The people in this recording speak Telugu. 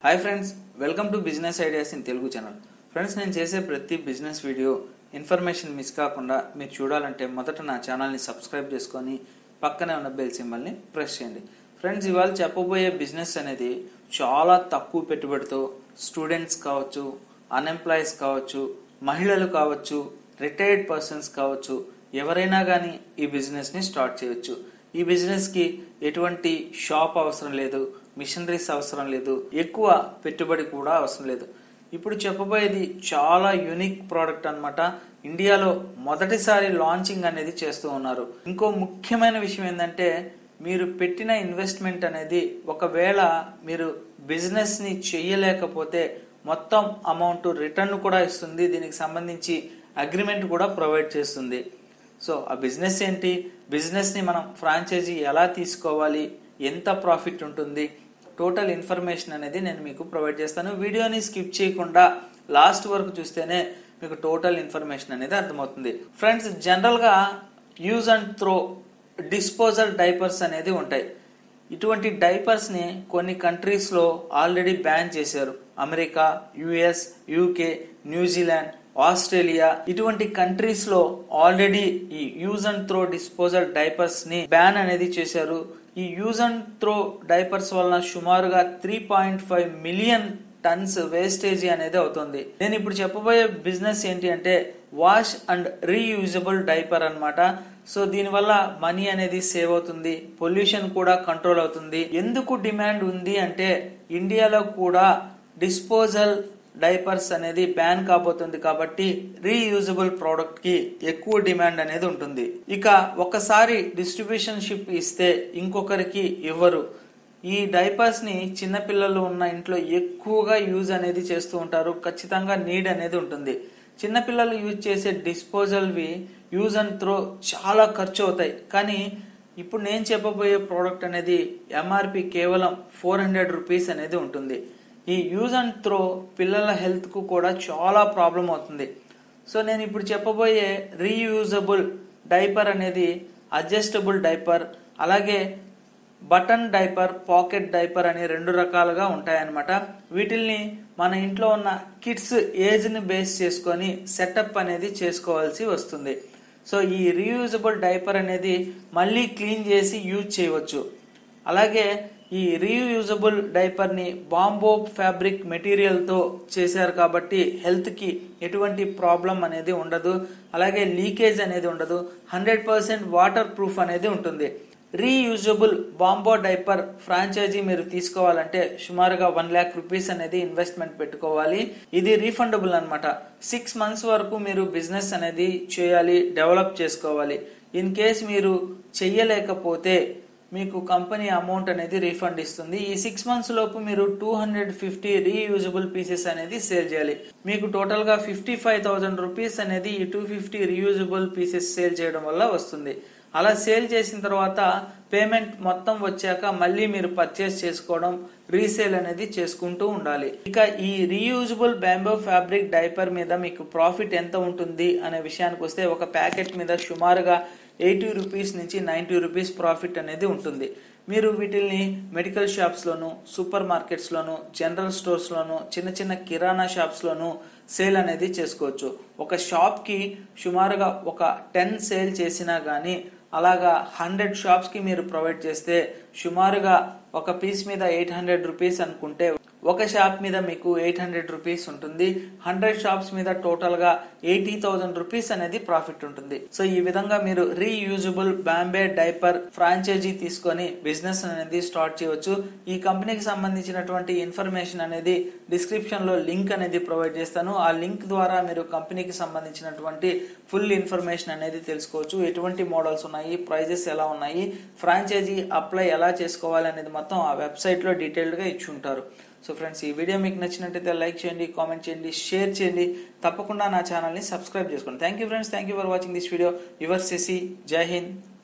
Hi friends, welcome to business ideas in Telugu channel. Friends, నేను చేసే ప్రతి బిజినెస్ వీడియో ఇన్ఫర్మేషన్ మిస్ కాకుండా మీరు చూడాలంటే మొదట నా ఛానల్ని సబ్స్క్రైబ్ చేసుకొని పక్కనే ఉన్న బెల్ సింబల్ని ప్రెస్ చేయండి. ఫ్రెండ్స్, ఇవాళ చెప్పబోయే బిజినెస్ అనేది చాలా తక్కువ పెట్టుబడితో స్టూడెంట్స్ కావచ్చు, అన్ఎంప్లాయీస్ కావచ్చు, మహిళలు కావచ్చు, రిటైర్డ్ పర్సన్స్ కావచ్చు, ఎవరైనా కానీ ఈ బిజినెస్ని స్టార్ట్ చేయొచ్చు. ఈ బిజినెస్కి ఎటువంటి షాప్ అవసరం లేదు, మిషనరీస్ అవసరం లేదు, ఎక్కువ పెట్టుబడి కూడా అవసరం లేదు. ఇప్పుడు చెప్పబోయేది చాలా యూనిక్ ప్రోడక్ట్ అన్నమాట. ఇండియాలో మొదటిసారి లాంచింగ్ అనేది చేస్తూ ఉన్నారు. ఇంకో ముఖ్యమైన విషయం ఏంటంటే, మీరు పెట్టిన ఇన్వెస్ట్మెంట్ అనేది ఒకవేళ మీరు బిజినెస్ ని చేయలేకపోతే మొత్తం అమౌంట్ రిటర్న్ కూడా ఇస్తుంది. దీనికి సంబంధించి అగ్రిమెంట్ కూడా ప్రొవైడ్ చేస్తుంది. సో ఆ బిజినెస్ ఏంటి, బిజినెస్ ని మనం ఫ్రాంచైజీ ఎలా తీసుకోవాలి, ఎంత ప్రాఫిట్ ఉంటుంది, టోటల్ ఇన్ఫర్మేషన్ అనేది నేను మీకు ప్రొవైడ్ చేస్తాను. వీడియోని స్కిప్ చేయకుండా లాస్ట్ వరకు చూస్తేనే మీకు టోటల్ ఇన్ఫర్మేషన్ అనేది అర్థమవుతుంది. ఫ్రెండ్స్, జనరల్ గా use and throw disposal diapers అనేది ఉంటాయి. ఇటువంటి డైపర్స్ ని కొన్ని కంట్రీస్ లో ఆల్రెడీ బ్యాన్ చేశారు. America, US, UK, New Zealand, Australia ఇటువంటి కంట్రీస్ లో ఆల్రెడీ ఈ use and throw disposal diapers ని బ్యాన్ అనేది చేశారు. ఈ యూజ్ అండ్ త్రో డైపర్స్ వలన సుమారుగా 3.5 మిలియన్ టన్స్ వేస్టేజీ అనేది అవుతుంది. నేను ఇప్పుడు చెప్పబోయే బిజినెస్ ఏంటి అంటే వాష్ అండ్ రీయూజబుల్ డైపర్ అన్నమాట. సో దీనివల్ల మనీ అనేది సేవ్ అవుతుంది, పొల్యూషన్ కూడా కంట్రోల్ అవుతుంది. ఎందుకు డిమాండ్ ఉంది అంటే, ఇండియాలో కూడా డిస్పోజల్ డైపర్స్ అనేది బ్యాన్ కాబోతుంది కాబట్టి రీయూజబుల్ ప్రోడక్ట్ కి ఎక్కువ డిమాండ్ అనేది ఉంటుంది. ఇక ఒకసారి డిస్ట్రిబ్యూషన్ షిప్ ఇస్తే ఇంకొకరికి ఇవ్వరు. ఈ డైపర్స్ ని చిన్నపిల్లలు ఉన్న ఇంట్లో ఎక్కువగా యూజ్ అనేది చేస్తూ ఉంటారు. ఖచ్చితంగా నీడ్ అనేది ఉంటుంది. చిన్నపిల్లలు యూజ్ చేసే డిస్పోజల్వి యూజ్ అండ్ త్రో చాలా ఖర్చు అవుతాయి. కానీ ఇప్పుడు నేను చెప్పబోయే ప్రోడక్ట్ అనేది ఎంఆర్పి కేవలం 400 రూపీస్ అనేది ఉంటుంది. ఈ యూజ్ అండ్ త్రో పిల్లల హెల్త్ కు కూడా చాలా ప్రాబ్లం అవుతుంది. సో నేను ఇప్పుడు చెప్పబోయే రీయూజబుల్ డైపర్ అనేది అడ్జస్టబుల్ డైపర్, అలాగే బటన్ డైపర్, పాకెట్ డైపర్ అని 2 రకాలుగా ఉంటాయన్నమాట. వీటిల్ని మన ఇంట్లో ఉన్న కిడ్స్ ఏజ్ ని బేస్ చేసుకొని సెటప్ అనేది చేసుకోవాల్సి వస్తుంది. సో ఈ రీయూజబుల్ డైపర్ అనేది మళ్ళీ క్లీన్ చేసి యూజ్ చేయవచ్చు. అలాగే ఈ రీయూజబుల్ డైపర్ ని బాంబో ఫ్యాబ్రిక్ మెటీరియల్ తో చేశారు కాబట్టి హెల్త్ కి ఎటువంటి ప్రాబ్లం అనేది ఉండదు. అలాగే లీకేజ్ అనేది ఉండదు. 100% వాటర్ ప్రూఫ్ అనేది ఉంటుంది. రీయూజబుల్ బాంబో డైపర్ ఫ్రాంచైజీ మీరు తీసుకోవాలంటే సుమారుగా 1 lakh రూపీస్ అనేది ఇన్వెస్ట్మెంట్ పెట్టుకోవాలి. ఇది రీఫండబుల్ అన్నమాట. 6 months వరకు మీరు బిజినెస్ అనేది చేయాలి, డెవలప్ చేసుకోవాలి. ఇన్ కేస్ మీరు చెయ్యలేకపోతే మీకు కంపెనీ అమౌంట్ అనేది రీఫండ్ ఇస్తుంది. ఈ 6 months లోపు మీరు 250 రీయూజబుల్ పీసెస్ అనేది సేల్ చేయాలి. మీకు టోటల్ గా 55,000 రూపీస్ అనేది ఈ 250 రీయూజబుల్ పీసెస్ సేల్ చేయడం వల్ల వస్తుంది. అలా సేల్ చేసిన తర్వాత పేమెంట్ మొత్తం వచ్చాక మళ్ళీ మీరు పర్చేస్ చేసుకోవడం, రీసేల్ అనేది చేసుకుంటూ ఉండాలి. ఇక ఈ రీయూజబుల్ బ్యాంబో ఫ్యాబ్రిక్ డైపర్ మీద మీకు ప్రాఫిట్ ఎంత ఉంటుంది అనే విషయానికి వస్తే, ఒక ప్యాకెట్ మీద సుమారుగా 80 రూపీస్ నుంచి 90 రూపీస్ ప్రాఫిట్ అనేది ఉంటుంది. మీరు వీటిల్ని మెడికల్ షాప్స్ లోను, సూపర్ మార్కెట్స్ లోను, జనరల్ స్టోర్స్ లోను, చిన్న చిన్న కిరాణా షాప్స్ లోను సేల్ అనేది చేసుకోవచ్చు. ఒక షాప్ కి సుమారుగా ఒక 10 సేల్ చేసినా గానీ అలాగా 100 షాప్స్ కి మీరు ప్రొవైడ్ చేస్తే సుమారుగా ఒక పీస్ మీద 800 రూపీస్ అనుకుంటే ఒక షాప్ మీద మీకు 800 రూపీస్ ఉంటుంది. 100 షాప్స్ మీద టోటల్ గా 80,000 రూపీస్ అనేది ప్రాఫిట్ ఉంటుంది. సో ఈ విధంగా మీరు రీయూజబుల్ బాంబే డైపర్ ఫ్రాంచైజీ తీసుకొని బిజినెస్ అనేది స్టార్ట్ చేయవచ్చు. ఈ కంపెనీకి సంబంధించినటువంటి ఇన్ఫర్మేషన్ అనేది డిస్క్రిప్షన్ లో లింక్ అనేది ప్రొవైడ్ చేస్తాను. ఆ లింక్ ద్వారా మీరు కంపెనీకి సంబంధించినటువంటి ఫుల్ ఇన్ఫర్మేషన్ అనేది తెలుసుకోవచ్చు. ఎటువంటి మోడల్స్ ఉన్నాయి, ప్రైజెస్ ఎలా ఉన్నాయి, ఫ్రాంచైజీ అప్లై ఎలా చేసుకోవాలి అనేది మొత్తం ఆ వెబ్సైట్ లో డీటెయిల్డ్ గా ఇచ్చి ఉంటారు. సో ఫ్రెండ్స్, ఈ వీడియో మీకు నచ్చినట్టయితే లైక్ చేయండి, కామెంట్ చేయండి, షేర్ చేయండి. తప్పకుండా నా ఛానల్ని సబ్స్క్రైబ్ చేసుకోండి. Thank you friends, thank you for watching this video. Your Shashi. Jai Hind.